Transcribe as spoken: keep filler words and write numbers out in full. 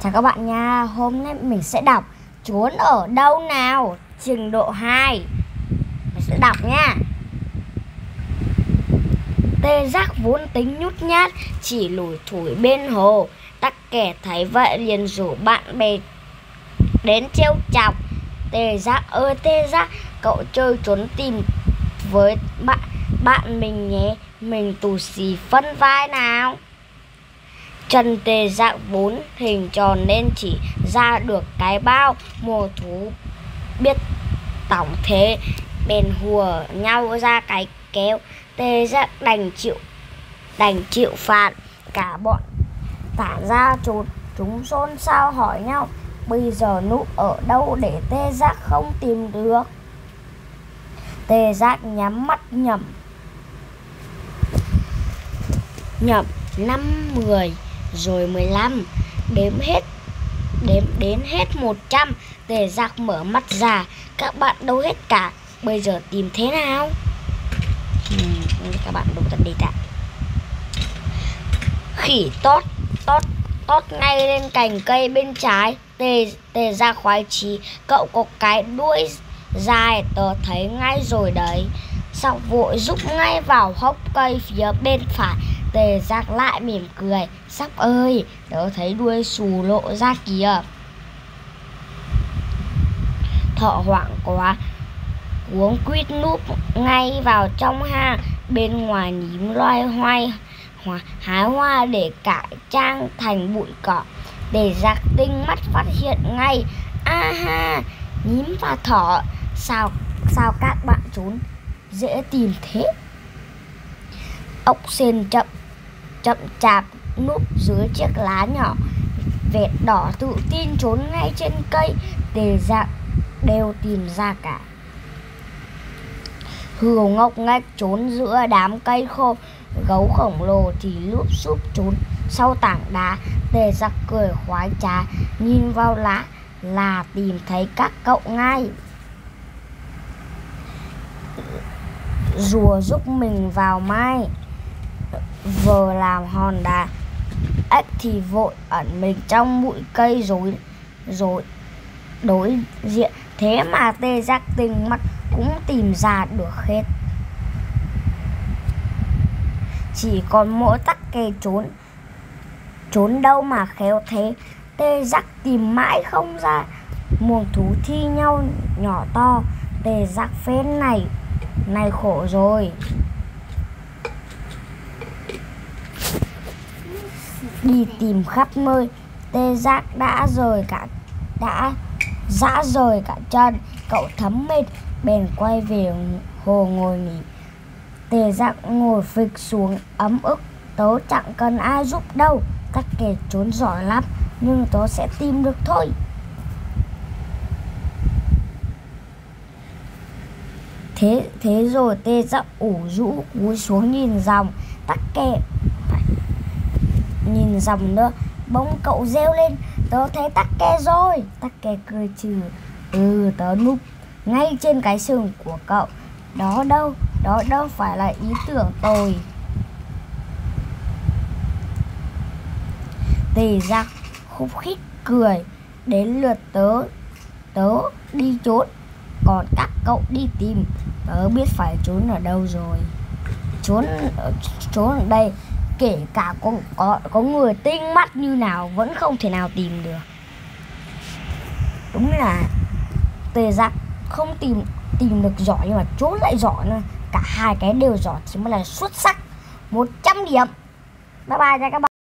Chào các bạn nha, hôm nay mình sẽ đọc Trốn ở đâu nào, trình độ hai. Mình sẽ đọc nha. Tê Giác vốn tính nhút nhát, chỉ lủi thủi bên hồ. Tắc kè thấy vậy liền rủ bạn bè đến trêu chọc. Tê Giác ơi Tê Giác, cậu chơi trốn tìm với bạn bạn mình nhé, mình tù xì phân vai nào. Chân Tê Giác vốn hình tròn nên chỉ ra được cái bao. Mùa thú biết tổng thế bèn hùa nhau ra cái kéo. Tê Giác đành chịu đành chịu phạt. Cả bọn tản ra trốn, chúng xôn xao hỏi nhau bây giờ núp ở đâu để Tê Giác không tìm được. Tê Giác nhắm mắt nhẩm nhẩm năm mười rồi mười lăm, đếm hết đếm đến hết một trăm. Tê Giác mở mắt ra, các bạn đâu hết cả, bây giờ tìm thế nào? uhm, các bạn đúng thật đi tạ. Khỉ tót tót tót ngay lên cành cây bên trái. Tê Tê Giác khoái chí, cậu có cái đuôi dài, tớ thấy ngay rồi đấy. Sau vội rúc ngay vào hốc cây phía bên phải. Tê Giác lại mỉm cười, Sắp ơi, tớ thấy đuôi xù lộ ra kìa. Thợ hoảng quá, cuống quýt núp ngay vào trong hang. Bên ngoài nhím loay hoay hái hoa để cải trang thành bụi cỏ. Tê Giác tinh mắt phát hiện ngay. A ha, nhím và thỏ, sao sao các bạn trốn dễ tìm thế? Ốc sên chậm chậm chạp núp dưới chiếc lá nhỏ, vẹt đỏ tự tin trốn ngay trên cây. Tê Giác đều tìm ra cả. Hươu ngốc nghếch trốn giữa đám cây khô. Gấu khổng lồ thì lúp xúp trốn sau tảng đá. Tê Giác cười khoái trá, nhìn vào lá là tìm thấy các cậu ngay. Rùa giúp mình vào mai, vờ làm hòn đá. Ếch thì vội ẩn mình trong bụi cây rồi rồi đối diện. Thế mà Tê Giác tinh mắt cũng tìm ra được hết. Chỉ còn mỗi tắc kè trốn Trốn đâu mà khéo thế. Tê Giác tìm mãi không ra. Muông thú thi nhau nhỏ to. Tê Giác phết này Này khổ rồi. Đi tìm khắp nơi, Tê Giác đã rời cả đã dã rời cả chân. Cậu thấm mệt bèn quay về hồ ngồi nghỉ. Tê Giác ngồi phịch xuống ấm ức, tớ chẳng cần ai giúp đâu. Các kẻ trốn giỏi lắm, nhưng tớ sẽ tìm được thôi. Thế thế rồi Tê Giác ủ rũ cúi xuống nhìn dòng. Tắc kè nhìn dòng nữa. Bỗng cậu reo lên, tớ thấy tắc kè rồi. Tắc kè cười trừ, Ừ tớ núp ngay trên cái sừng của cậu. Đó đâu Đó đâu phải là ý tưởng tồi. Tê Giác khúc khích cười, Đến lượt tớ Tớ đi trốn, còn các cậu đi tìm. Tớ biết phải trốn ở đâu rồi. Trốn Trốn ở đây, kể cả có, có, có người tinh mắt như nào vẫn không thể nào tìm được. Đúng là Tê Giác không tìm tìm được giỏi, nhưng mà trốn lại giỏi nữa. Cả hai cái đều giỏi thì mới là xuất sắc. Một trăm điểm. Bye bye nha các bạn.